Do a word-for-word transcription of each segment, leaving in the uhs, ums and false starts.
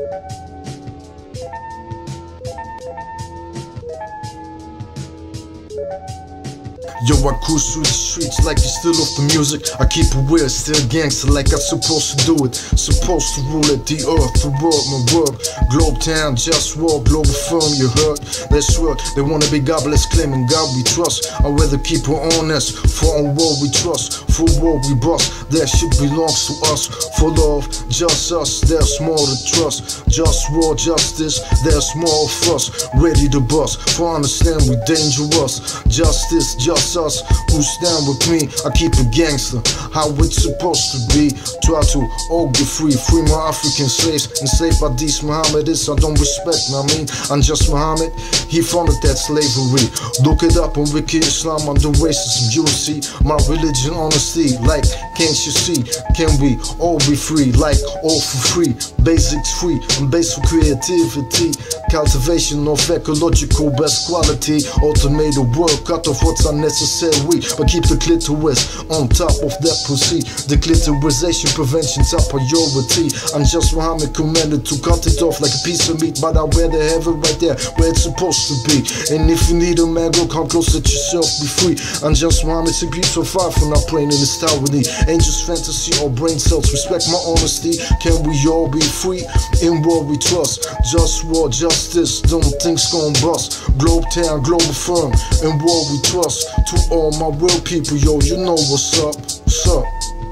Yo, I cruise through the streets like it's still off the music. I keep it weird, still gangster like I'm supposed to do it. Supposed to rule it, the earth, the world, my work. Globe town, just war, global firm, you heard? Let's work, they wanna be godless, claiming God we trust. I'd rather keep it honest, for on war we trust. For war we bust, that shit belongs to us. For love, just us, there's more to trust. Just war, justice, there's more of us. Ready to bust, for understand we dangerous. Justice, just us, who stand with me. I keep it gangster, how it's supposed to be. Try to all get free, free my African slaves. Enslaved by these Mohammedists, I don't respect, I mean, I'm just Muhammad. He founded that slavery. Look it up on Wiki Islam under racism, you'll see my religion honesty. Like, can't you see? Can we all be free? Like, all for free. Basics free, and basic creativity. Cultivation of ecological best quality. Automated work, cut off what's unnecessary, but keep the clitoris on top of that pussy. The clitorisation prevention's a priority. I'm just Muhammad commanded to cut it off like a piece of meat, but I'd rather have it right there where it's supposed to be. And if you need a man, go come close, let yourself be free. I'm just Muhammad, six beats for five for not playing in this tower with me. Ain't just fantasy or brain cells, respect my honesty. Can we all be free in what we trust? Just war, justice, don't think's gon' bust. Globe town, global firm, in what we trust. To all my real people, yo, you know what's up, what's up.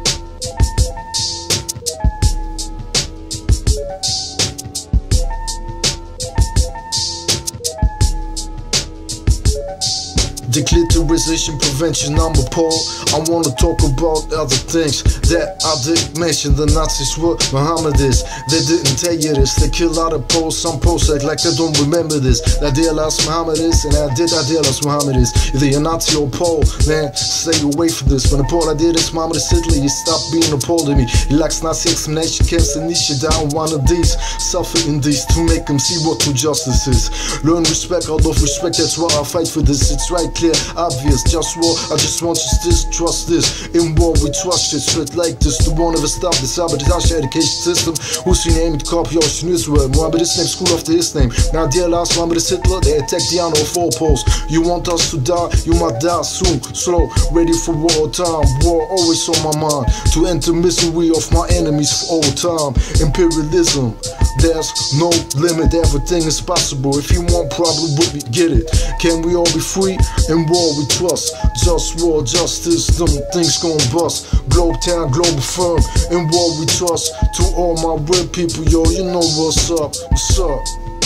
Declitterization prevention, I'm appalled. I wanna talk about other things that I didn't mention. The Nazis were Mohammedists, they didn't tell you this. They kill out of Poles, some Poles act like they don't remember this. I realized Mohammedists, and I did I realize Mohammedists. Either you're Nazi or Pole, man, stay away from this. When the Pole I did this, Mohammed Hitler, he stopped being a Pole to me. He likes Nazi extermination camps and niche down one of these. Suffer in these to make them see what true justice is. Learn respect, out of respect, that's why I fight for this. It's right, clear, obvious, just war. I just want justice, trust this. In war we trust it, straight like this. The one of us stop the sabotage education system. Hussein aimed copy Ocean Israel. Mohammed is named school after his name. Now dear last Mohammed is Hitler, they attack the honor of all poles. You want us to die, you might die soon. Slow, ready for war time. War always on my mind. To enter misery of my enemies for all time. Imperialism, there's no limit, everything is possible. If you want problem with me, get it. Can we all be free? In war we trust, just war, justice, them things gon' bust. Globe town, global firm, in war we trust. To all my real people, yo, you know what's up, what's up.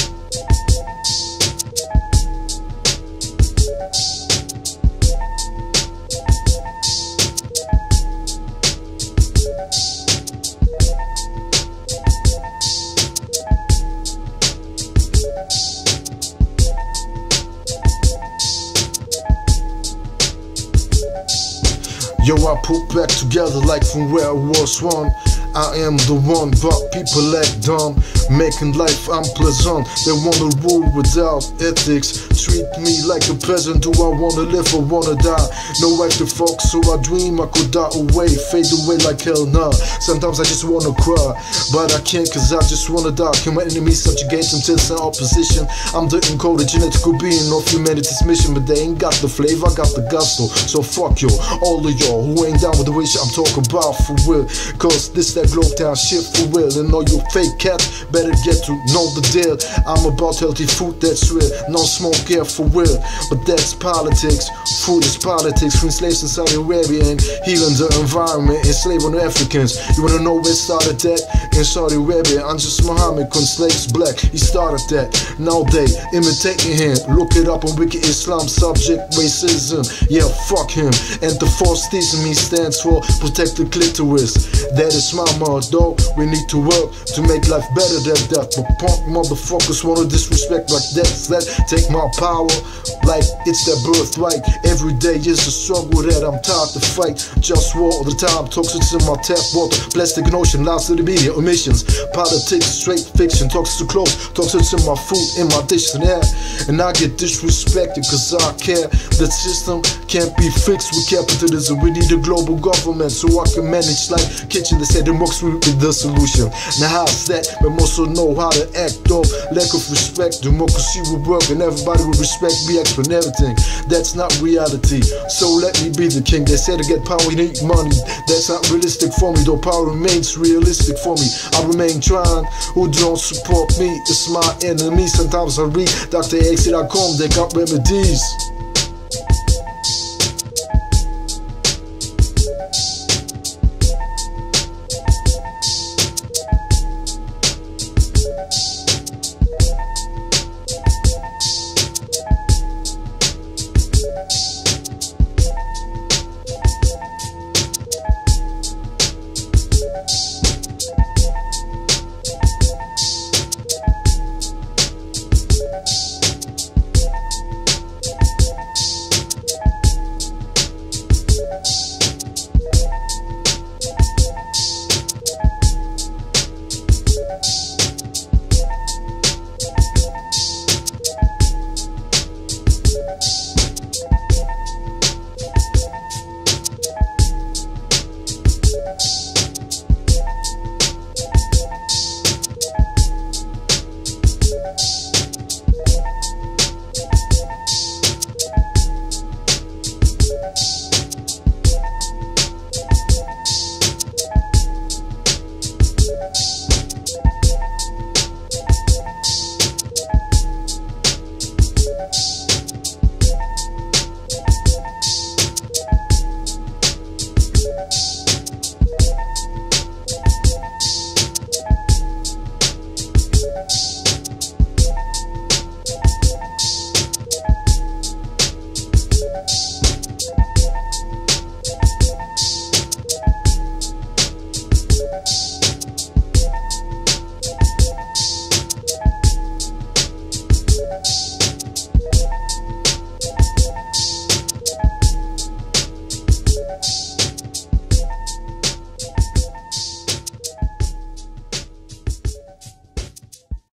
Yo, I put back together like from where I was one. I am the one, but people act dumb, making life unpleasant. They wanna rule without ethics, treat me like a peasant. Do I wanna live or wanna die? No right to fuck, so I dream I could die away, fade away like hell nah. Sometimes I just wanna cry, but I can't cause I just wanna die. Can my enemies subjugate until some opposition? I'm the encoded genetical being of humanity's mission, but they ain't got the flavor, I got the gusto. So fuck yo, all of y'all who ain't down with the way shit I'm talking about for real. Cause this that globe town shit for real. And all you fake cats better get to know the deal. I'm about healthy food, that's real. No smoke here for real, but that's politics. Food is politics. Free slaves in Saudi Arabia and healing the environment, enslaving the Africans. You wanna know where it started that? In Saudi Arabia, I'm just Muhammad, when slaves black, he started that. Now they imitating him. Look it up on Wiki Islam, subject racism. Yeah, fuck him. And the false theism he stands for, protect the clitoris. That is my motto. We need to work to make life better than that. But punk motherfuckers wanna disrespect like that. That take my power like it's their birthright. Every day is a struggle that I'm tired to fight. Just war all the time, toxics in my tap water, plastic and ocean, lies to the media, emissions, politics, straight fiction, toxics too close, toxics in my food, in my dish and air. And I get disrespected cause I care. The system can't be fixed with capitalism. We need a global government so I can manage like kitchen. They say democracy is the solution. Now how's that? When most also know how to act off lack of respect. Democracy will work and everybody will respect me, expert everything. That's not reality, so let me be the king. They said to get power you need money. That's not realistic for me, though power remains realistic for me. I remain trying. Who don't support me, it's my enemy. Sometimes I read Doctor X dot com, they got remedies.